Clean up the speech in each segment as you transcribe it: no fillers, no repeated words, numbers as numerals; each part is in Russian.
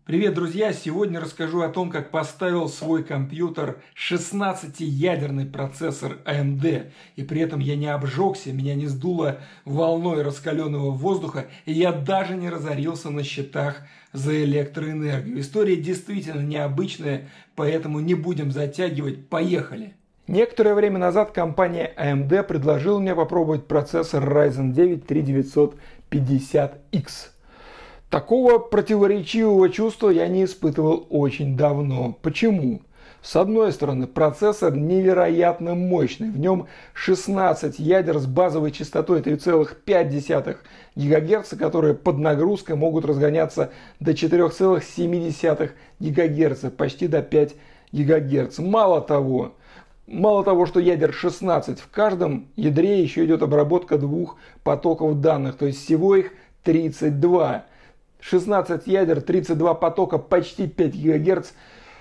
Привет, друзья! Сегодня расскажу о том, как поставил свой компьютер 16-ядерный процессор AMD. И при этом я не обжегся, меня не сдуло волной раскаленного воздуха, и я даже не разорился на счетах за электроэнергию. История действительно необычная, поэтому не будем затягивать. Поехали! Некоторое время назад компания AMD предложила мне попробовать процессор Ryzen 9 3950X. Такого противоречивого чувства я не испытывал очень давно. Почему? С одной стороны, процессор невероятно мощный. В нем 16 ядер с базовой частотой 3,5 ГГц, которые под нагрузкой могут разгоняться до 4,7 ГГц, почти до 5 ГГц. Мало того, что ядер 16, в каждом ядре еще идет обработка двух потоков данных, то есть всего их 32. 16 ядер, 32 потока, почти 5 ГГц.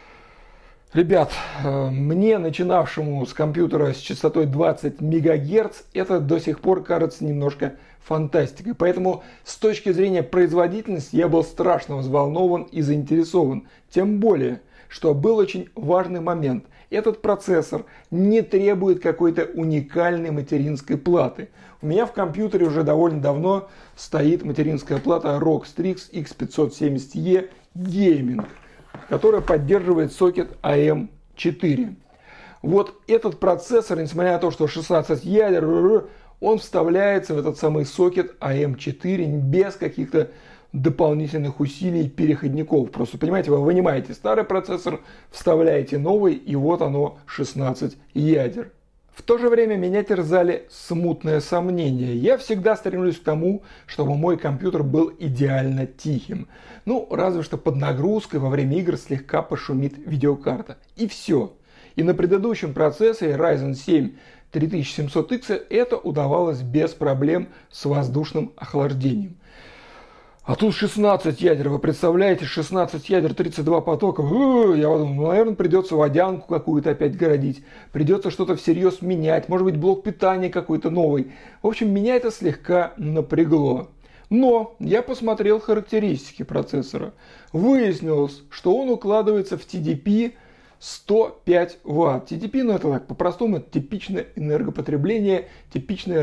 Ребят, мне, начинавшему с компьютера с частотой 20 МГц, это до сих пор кажется немножко фантастикой. Поэтому с точки зрения производительности я был страшно взволнован и заинтересован. Тем более, что был очень важный момент. Этот процессор не требует какой-то уникальной материнской платы. У меня в компьютере уже довольно давно стоит материнская плата ROG Strix X570E Gaming, которая поддерживает сокет AM4. Вот этот процессор, несмотря на то, что 16 ядер, он вставляется в этот самый сокет AM4 без каких-то дополнительных усилий и переходников. Просто, понимаете, вы вынимаете старый процессор, вставляете новый, и вот оно 16 ядер. В то же время меня терзали смутные сомнения. Я всегда стремлюсь к тому, чтобы мой компьютер был идеально тихим. Ну, разве что под нагрузкой во время игр слегка пошумит видеокарта. И все. И на предыдущем процессоре Ryzen 7 3700X это удавалось без проблем с воздушным охлаждением. А тут 16 ядер, вы представляете, 16 ядер, 32 потока. Я подумал, наверное, придется водянку какую-то опять городить. Придется что-то всерьез менять, может быть, блок питания какой-то новый. В общем, меня это слегка напрягло. Но я посмотрел характеристики процессора. Выяснилось, что он укладывается в TDP 105 Вт. TDP, ну это так, по-простому, это типичное энергопотребление, типичное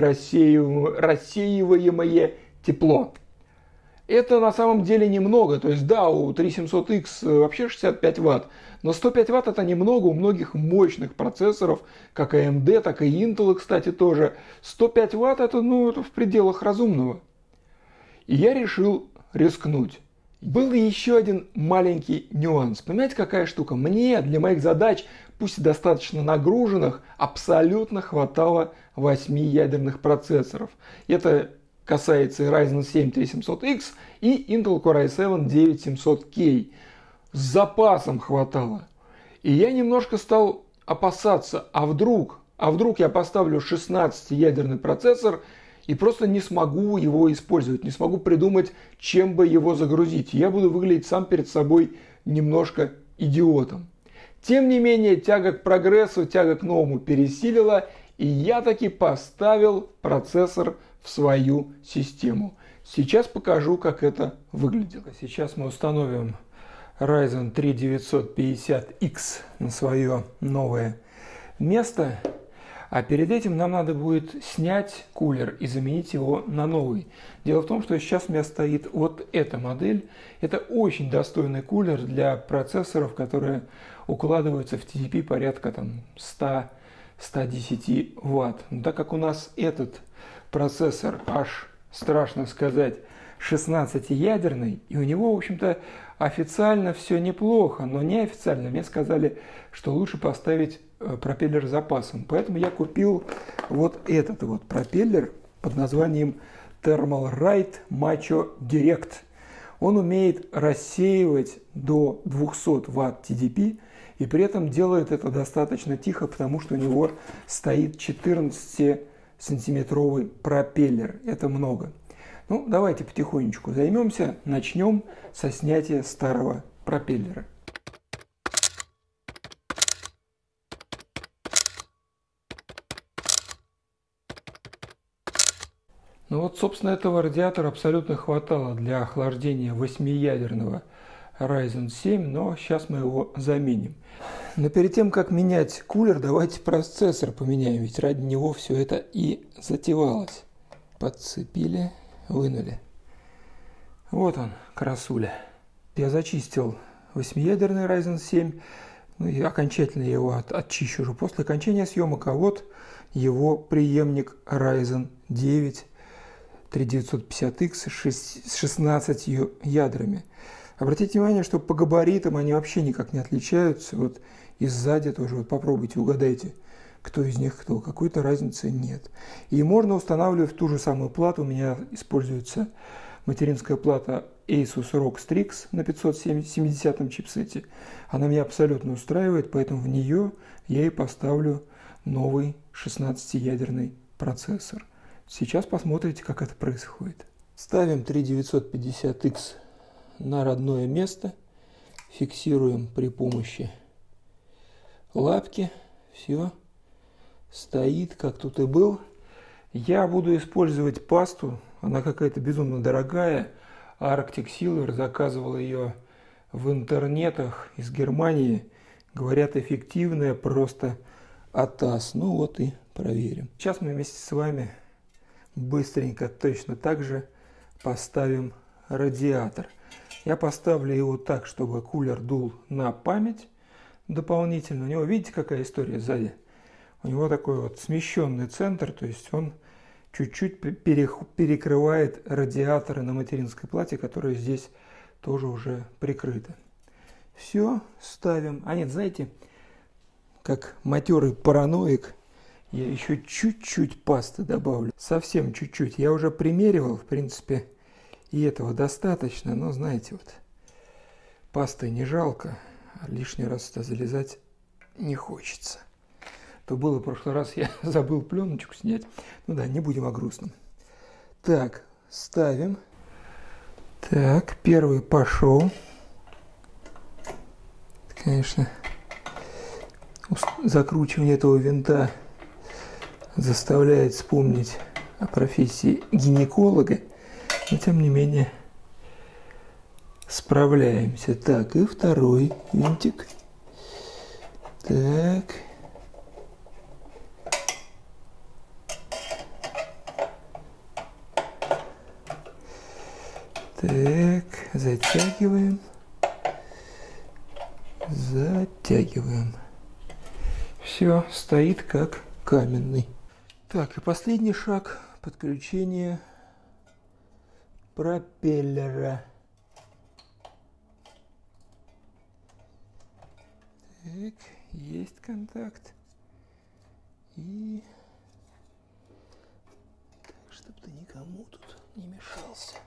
рассеиваемое тепло. Это на самом деле немного, то есть да, у 3700X вообще 65 Вт, но 105 Вт это немного у многих мощных процессоров, как AMD, так и Intel, кстати, тоже. 105 Вт это в пределах разумного. И я решил рискнуть. Был еще один маленький нюанс. Понимаете, какая штука? Мне для моих задач, пусть и достаточно нагруженных, абсолютно хватало 8 ядерных процессоров. Это касается и Ryzen 7 3700X и Intel Core i7 9700K. С запасом хватало. И я немножко стал опасаться, а вдруг я поставлю 16-ядерный процессор и просто не смогу его использовать, не смогу придумать, чем бы его загрузить. Я буду выглядеть сам перед собой немножко идиотом. Тем не менее, тяга к прогрессу, тяга к новому пересилила, и я таки поставил процессор в свою систему. Сейчас покажу, как это выглядит. Сейчас мы установим Ryzen 3950X на свое новое место. А перед этим нам надо будет снять кулер и заменить его на новый. Дело в том, что сейчас у меня стоит вот эта модель. Это очень достойный кулер для процессоров, которые укладываются в TDP порядка 100-110 Вт. Но так как у нас этот процессор, аж страшно сказать, 16-ядерный, и у него, в общем-то, официально все неплохо, но неофициально мне сказали, что лучше поставить пропеллер с запасом. Поэтому я купил вот этот вот пропеллер под названием Thermalright Macho Direct. Он умеет рассеивать до 200 Вт TDP, и при этом делает это достаточно тихо, потому что у него стоит 14-сантиметровый пропеллер. Это много. Ну, давайте потихонечку займемся. Начнем со снятия старого пропеллера. Ну вот, собственно, этого радиатора абсолютно хватало для охлаждения 8-ядерного Ryzen 7, но сейчас мы его заменим. Но перед тем, как менять кулер, давайте процессор поменяем, ведь ради него все это и затевалось. Подцепили, вынули. Вот он, красуля. Я зачистил 8-ядерный Ryzen 7, ну и окончательно я его очищу уже после окончания съемок, а вот его преемник Ryzen 9 3950X с 16 ядрами. Обратите внимание, что по габаритам они вообще никак не отличаются. Вот и сзади тоже, вот попробуйте, угадайте, кто из них кто. Какой-то разницы нет. И можно устанавливать в ту же самую плату. У меня используется материнская плата Asus ROG Strix на 570 чипсете. Она меня абсолютно устраивает, поэтому в нее я и поставлю новый 16-ядерный процессор. Сейчас посмотрите, как это происходит. Ставим 3950X на родное место, фиксируем при помощи лапки, все, стоит, как тут и был. Я буду использовать пасту, она какая-то безумно дорогая, Arctic Silver, заказывал ее в интернетах из Германии, говорят, эффективная, просто атас. Ну вот и проверим. Сейчас мы вместе с вами быстренько точно так же поставим радиатор. Я поставлю его так, чтобы кулер дул на память дополнительно. У него, видите, какая история сзади? У него такой вот смещенный центр, то есть он чуть-чуть перекрывает радиаторы на материнской плате, которые здесь тоже уже прикрыты. Все, ставим. А нет, знаете, как матерый параноик, я еще чуть-чуть пасты добавлю. Совсем чуть-чуть. Я уже примеривал, в принципе, и этого достаточно, но, знаете, вот пасты не жалко, а лишний раз это залезать не хочется. То было в прошлый раз, я забыл пленочку снять. Ну да, не будем о грустном. Так, ставим. Так, первый пошел. Конечно, закручивание этого винта заставляет вспомнить о профессии гинеколога. Но тем не менее справляемся. Так, и второй винтик. Так. Так, затягиваем. Затягиваем. Все, стоит как каменный. Так, и последний шаг – подключение пропеллера. Так, есть контакт. И так, чтобы ты никому тут не мешался.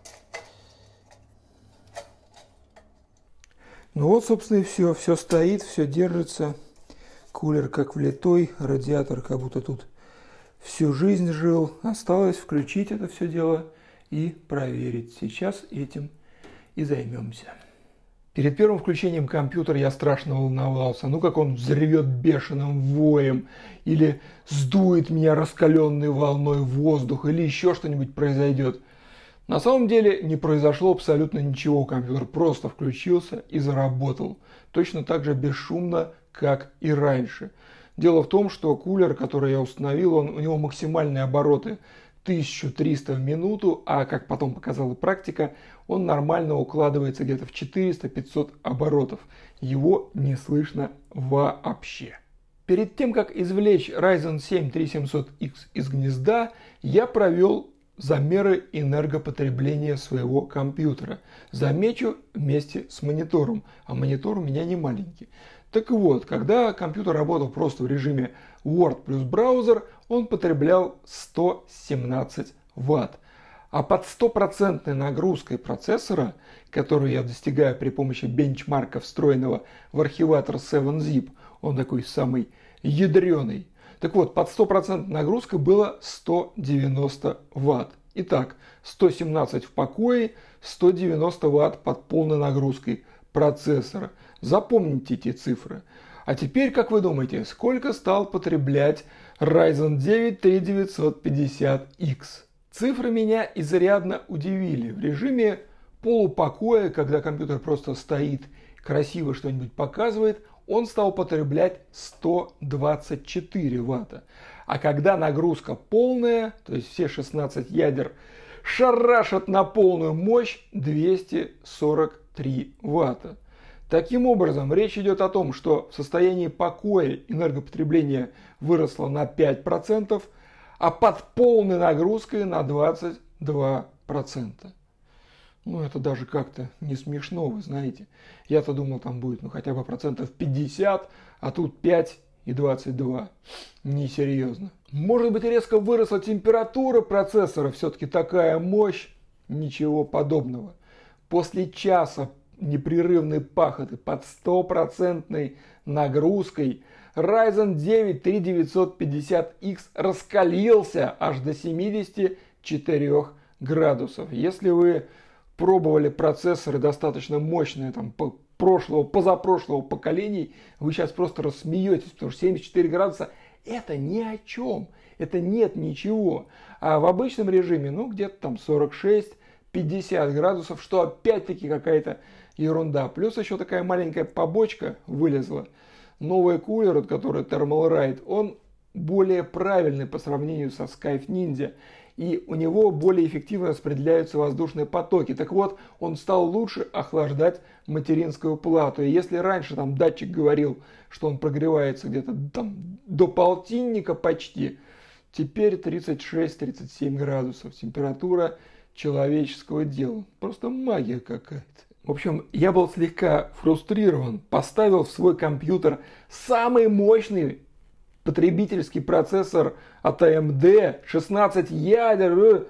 Ну вот, собственно, и все. Все стоит, все держится. Кулер как влитой, радиатор как будто тут всю жизнь жил. Осталось включить это все дело и проверить. Сейчас этим и займемся. Перед первым включением компьютера я страшно волновался. Ну как он взревет бешеным воем, или сдует меня раскаленной волной воздуха, или еще что-нибудь произойдет. На самом деле не произошло абсолютно ничего. Компьютер просто включился и заработал. Точно так же бесшумно, как и раньше. Дело в том, что кулер, который я установил, у него максимальные обороты 1300 в минуту, а как потом показала практика, он нормально укладывается где-то в 400-500 оборотов. Его не слышно вообще. Перед тем, как извлечь Ryzen 7 3700X из гнезда, я провел замеры энергопотребления своего компьютера. Замечу, вместе с монитором, а монитор у меня не маленький. Так вот, когда компьютер работал просто в режиме Word плюс браузер, он потреблял 117 Вт. А под 100% нагрузкой процессора, которую я достигаю при помощи бенчмарка, встроенного в архиватор 7-Zip, он такой самый ядреный. Так вот, под 100% нагрузкой было 190 Вт. Итак, 117 в покое, 190 Вт под полной нагрузкой процессора. Запомните эти цифры. А теперь, как вы думаете, сколько стал потреблять Ryzen 9 3950X? Цифры меня изрядно удивили. В режиме полупокое, когда компьютер просто стоит, красиво что-нибудь показывает, он стал потреблять 124 ватта. А когда нагрузка полная, то есть все 16 ядер шарашат на полную мощь, 243 ватта. Таким образом, речь идет о том, что в состоянии покоя энергопотребление выросло на 5%, а под полной нагрузкой на 22%. Ну, это даже как-то не смешно, вы знаете. Я-то думал, там будет хотя бы процентов 50, а тут 5 и 22. Несерьезно. Может быть, резко выросла температура процессора, все-таки такая мощь? Ничего подобного. После часа непрерывной пахоты под 100% нагрузкой Ryzen 9 3950X раскалился аж до 74 градусов. Если вы пробовали процессоры достаточно мощные позапрошлого поколений, вы сейчас просто рассмеетесь, потому что 74 градуса это ни о чем, это нет ничего. А в обычном режиме, где-то там 46-50 градусов, что опять-таки какая-то ерунда. Плюс еще такая маленькая побочка вылезла. Новый кулер, который Thermalright, он более правильный по сравнению со Skype Ninja. И у него более эффективно распределяются воздушные потоки. Так вот, он стал лучше охлаждать материнскую плату. И если раньше датчик говорил, что он прогревается где-то до полтинника почти, теперь 36-37 градусов. Температура человеческого дела. Просто магия какая-то. В общем, я был слегка фрустрирован. Поставил в свой компьютер самый мощный потребительский процессор от AMD, 16 ядер,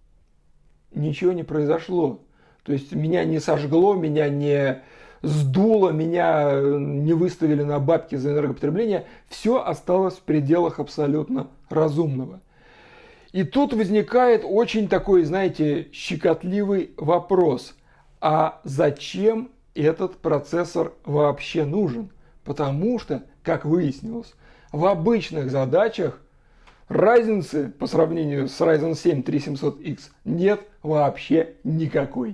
ничего не произошло. То есть меня не сожгло, меня не сдуло, меня не выставили на бабки за энергопотребление. Все осталось в пределах абсолютно разумного. И тут возникает очень такой, знаете, щекотливый вопрос. А зачем этот процессор вообще нужен? Потому что, как выяснилось, в обычных задачах разницы по сравнению с Ryzen 7 3700X нет вообще никакой.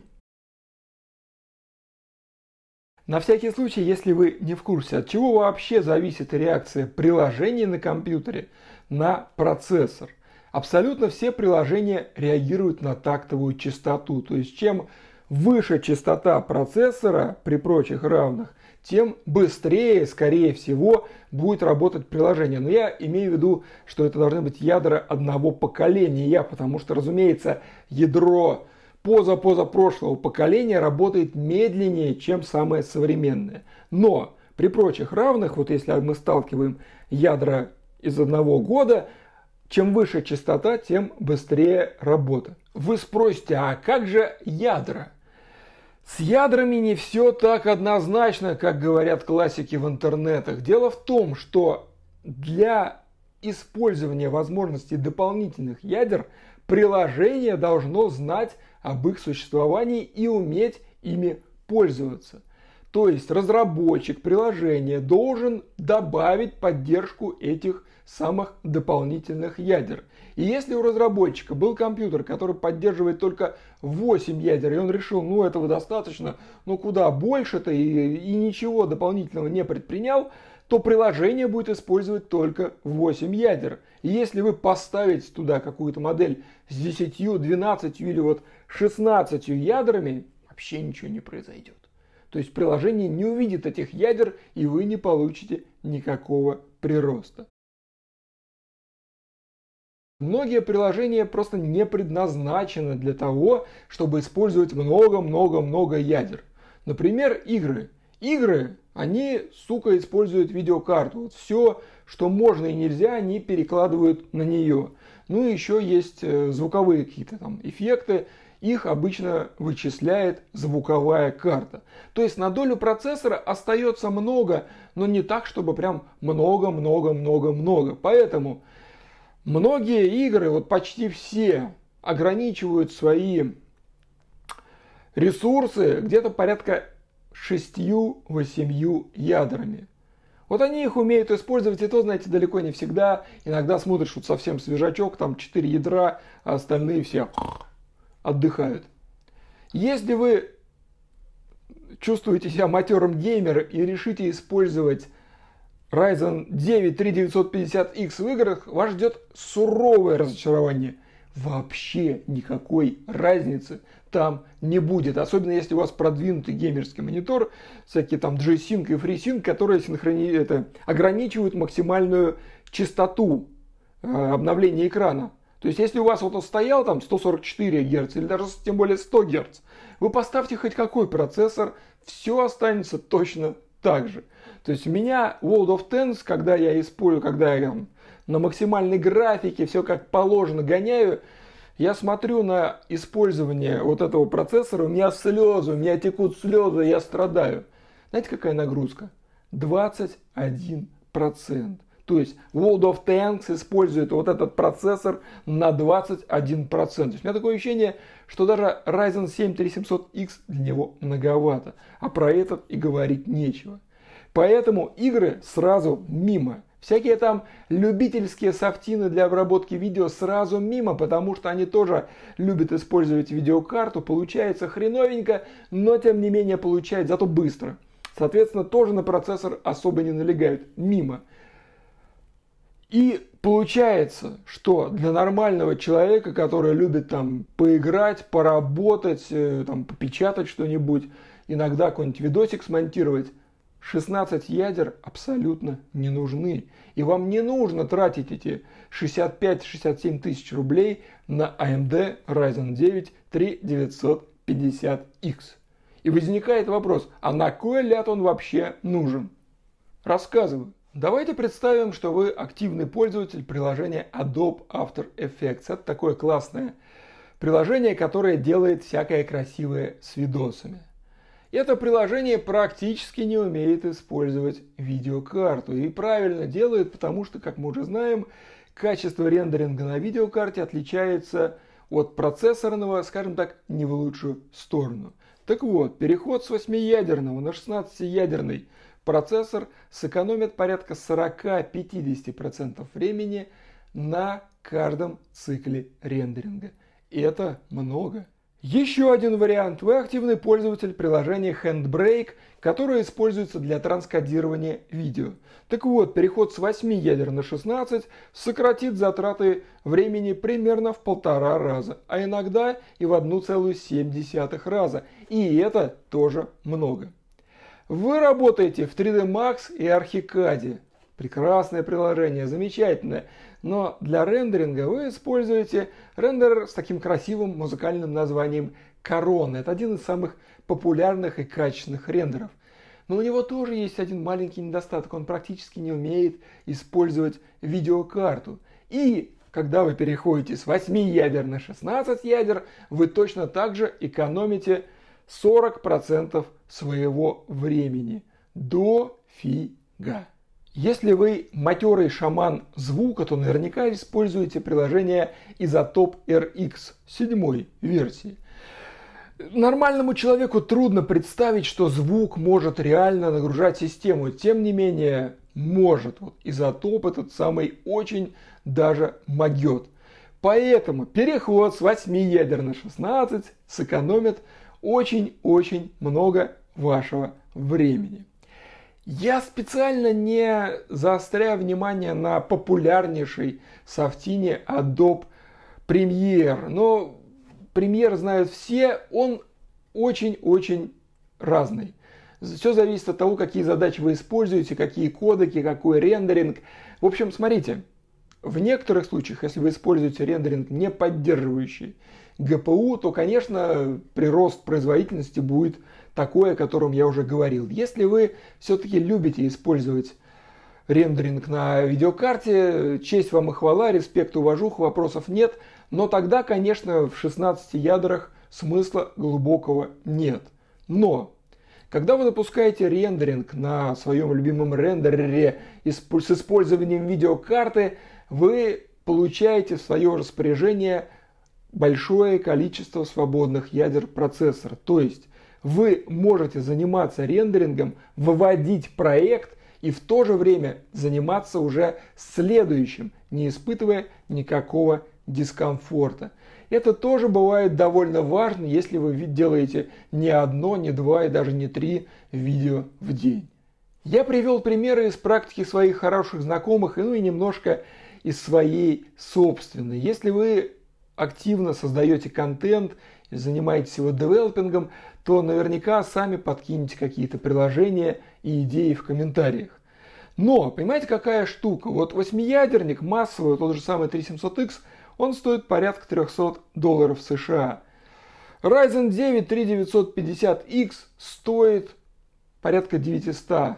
На всякий случай, если вы не в курсе, от чего вообще зависит реакция приложений на компьютере на процессор. Абсолютно все приложения реагируют на тактовую частоту. То есть чем выше частота процессора при прочих равных, тем быстрее, скорее всего, будет работать приложение. Но я имею в виду, что это должны быть ядра одного поколения, потому что, разумеется, ядро позапрошлого поколения работает медленнее, чем самое современное. Но при прочих равных, вот если мы сталкиваем ядра из одного года, чем выше частота, тем быстрее работа. Вы спросите, а как же ядра? С ядрами не все так однозначно, как говорят классики в интернетах. Дело в том, что для использования возможностей дополнительных ядер приложение должно знать об их существовании и уметь ими пользоваться. То есть разработчик приложения должен добавить поддержку этих самых дополнительных ядер. И если у разработчика был компьютер, который поддерживает только 8 ядер, и он решил, этого достаточно, куда больше-то, и ничего дополнительного не предпринял, то приложение будет использовать только 8 ядер. И если вы поставите туда какую-то модель с 10, 12 или 16 ядрами, вообще ничего не произойдет. То есть приложение не увидит этих ядер, и вы не получите никакого прироста. Многие приложения просто не предназначены для того, чтобы использовать много-много-много ядер. Например, игры. Игры, они, используют видеокарту. Все, что можно и нельзя, они перекладывают на нее. Ну и еще есть звуковые какие-то эффекты. Их обычно вычисляет звуковая карта. То есть на долю процессора остается много, но не так, чтобы прям много-много-много-много. Поэтому многие игры, почти все, ограничивают свои ресурсы где-то порядка 6-8 ядрами. Они их умеют использовать, и то, знаете, далеко не всегда. Иногда смотришь, совсем свежачок, 4 ядра, а остальные все отдыхают. Если вы чувствуете себя матерым геймером и решите использовать Ryzen 9 3950X в играх, вас ждет суровое разочарование. Вообще никакой разницы там не будет. Особенно если у вас продвинутый геймерский монитор, всякие там G-Sync и FreeSync, которые ограничивают максимальную частоту обновления экрана. То есть если у вас вот он стоял там 144 Гц или даже тем более 100 Гц, вы поставьте хоть какой процессор, все останется точно так же. То есть у меня World of Tanks, когда я на максимальной графике все как положено гоняю, я смотрю на использование вот этого процессора, у меня слезы, у меня текут слезы, я страдаю. Знаете, какая нагрузка? 21%. То есть World of Tanks использует вот этот процессор на 21%. То есть у меня такое ощущение, что даже Ryzen 7 3700X для него многовато. А про этот и говорить нечего. Поэтому игры сразу мимо. Всякие там любительские софтины для обработки видео сразу мимо, потому что они тоже любят использовать видеокарту. Получается хреновенько, но тем не менее получается зато быстро. Соответственно, тоже на процессор особо не налегают. Мимо. И получается, что для нормального человека, который любит там поиграть, поработать, там, попечатать что-нибудь, иногда какой-нибудь видосик смонтировать, 16 ядер абсолютно не нужны. И вам не нужно тратить эти 65-67 тысяч рублей на AMD Ryzen 9 3950X. И возникает вопрос, а на кой ляд он вообще нужен? Рассказываю. Давайте представим, что вы активный пользователь приложения Adobe After Effects. Это такое классное приложение, которое делает всякое красивое с видосами. Это приложение практически не умеет использовать видеокарту. И правильно делает, потому что, как мы уже знаем, качество рендеринга на видеокарте отличается от процессорного, скажем так, не в лучшую сторону. Так вот, переход с 8-ядерного на 16-ядерный процессор сэкономит порядка 40-50% времени на каждом цикле рендеринга. И это много. Еще один вариант. Вы активный пользователь приложения Handbrake, которое используется для транскодирования видео. Так вот, переход с 8 ядер на 16 сократит затраты времени примерно в 1,5 раза, а иногда и в 1,7 раза. И это тоже много. Вы работаете в 3D Max и Archicad. Прекрасное приложение, замечательное. Но для рендеринга вы используете рендерер с таким красивым музыкальным названием Corona. Это один из самых популярных и качественных рендеров. Но у него тоже есть один маленький недостаток. Он практически не умеет использовать видеокарту. И когда вы переходите с 8 ядер на 16 ядер, вы точно так же экономите 40% своего времени. Дофига. Если вы матерый шаман звука, то наверняка используете приложение Isotope RX 7 версии. Нормальному человеку трудно представить, что звук может реально нагружать систему. Тем не менее, может. Вот Isotope этот самый очень даже могет. Поэтому переход с 8 ядер на 16 сэкономит очень-очень много вашего времени. Я специально не заостряю внимание на популярнейшей софтине Adobe Premiere. Но Premiere знают все, он очень-очень разный. Все зависит от того, какие задачи вы используете, какие кодеки, какой рендеринг. В общем, смотрите, в некоторых случаях, если вы используете рендеринг, не поддерживающий GPU, то, конечно, прирост производительности будет такой, о котором я уже говорил. Если вы все-таки любите использовать рендеринг на видеокарте, честь вам и хвала, респект, уважуха, вопросов нет. Но тогда, конечно, в 16 ядрах смысла глубокого нет. Но когда вы запускаете рендеринг на своем любимом рендерере с использованием видеокарты, вы получаете в свое распоряжение большое количество свободных ядер процессора. То есть вы можете заниматься рендерингом, выводить проект и в то же время заниматься уже следующим, не испытывая никакого дискомфорта. Это тоже бывает довольно важно, если вы делаете не одно, не два и даже не 3 видео в день. Я привел примеры из практики своих хороших знакомых, и немножко из своей собственной. Если вы активно создаете контент, занимаетесь его девелопингом, то наверняка сами подкинете какие-то приложения и идеи в комментариях. Но, понимаете, какая штука? Вот 8-ядерник массовый, тот же самый 3700X, он стоит порядка $300 США. Ryzen 9 3950X стоит порядка $900.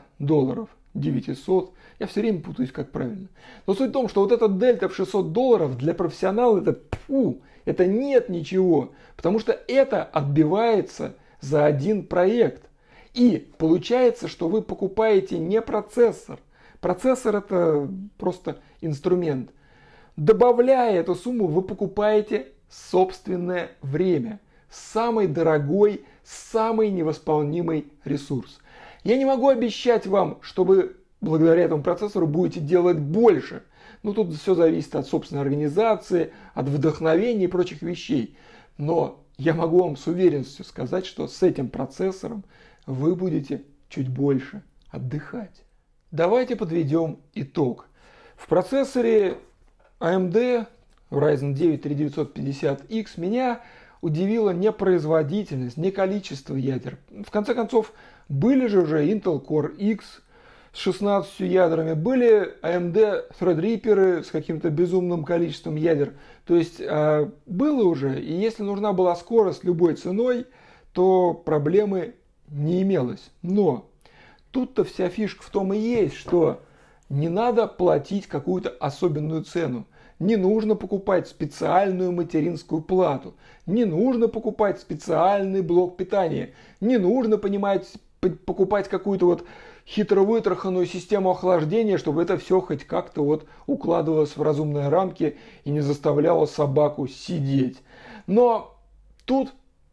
900. Я все время путаюсь, как правильно. Но суть в том, что вот этот дельта в $600 для профессионала это нет ничего. Потому что это отбивается за один проект. И получается, что вы покупаете не процессор. Процессор это просто инструмент. Добавляя эту сумму, вы покупаете собственное время. Самый дорогой, самый невосполнимый ресурс. Я не могу обещать вам, что вы благодаря этому процессору будете делать больше. Тут все зависит от собственной организации, от вдохновения и прочих вещей. Но я могу вам с уверенностью сказать, что с этим процессором вы будете чуть больше отдыхать. Давайте подведем итог. В процессоре AMD Ryzen 9 3950X меня удивила не производительность, не количество ядер. В конце концов, были же уже Intel Core X с 16 ядрами, были AMD Threadripper с каким-то безумным количеством ядер. То есть было уже, и если нужна была скорость любой ценой, то проблемы не имелось. Но тут-то вся фишка в том и есть, что не надо платить какую-то особенную цену. Не нужно покупать специальную материнскую плату. Не нужно покупать специальный блок питания. Не нужно покупать какую-то хитро вытраханную систему охлаждения, чтобы это все хоть как-то укладывалось в разумные рамки и не заставляло собаку сидеть. Но тут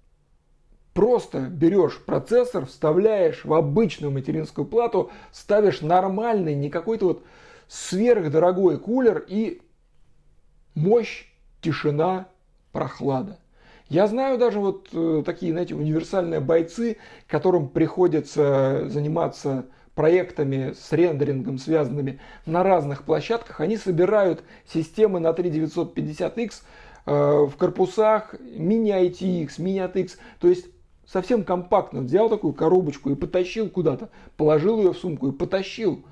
просто берешь процессор, вставляешь в обычную материнскую плату, ставишь нормальный, не какой-то сверхдорогой кулер и мощь, тишина, прохлада. Я знаю даже такие, универсальные бойцы, которым приходится заниматься проектами с рендерингом, связанными на разных площадках. Они собирают системы на 3950X в корпусах мини-ITX, мини-ATX. То есть совсем компактно. Взял такую коробочку и потащил куда-то. Положил ее в сумку и потащил.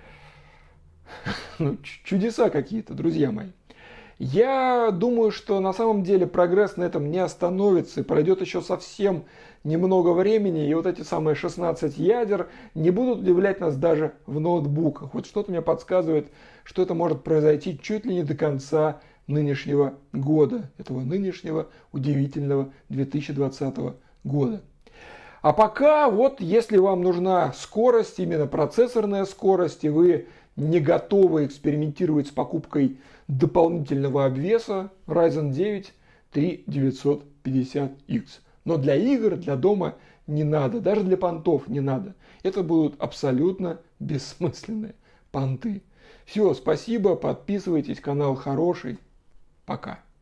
Чудеса какие-то, друзья мои. Я думаю, что на самом деле прогресс на этом не остановится. И пройдет еще совсем немного времени. И эти самые 16 ядер не будут удивлять нас даже в ноутбуках. Что-то мне подсказывает, что это может произойти чуть ли не до конца нынешнего года. Этого нынешнего удивительного 2020 года. А пока, если вам нужна скорость, именно процессорная скорость, и вы не готовы экспериментировать с покупкой дополнительного обвеса, Ryzen 9 3950X. Но для игр, для дома не надо, даже для понтов не надо. Это будут абсолютно бессмысленные понты. Все, спасибо, подписывайтесь, канал хороший. Пока.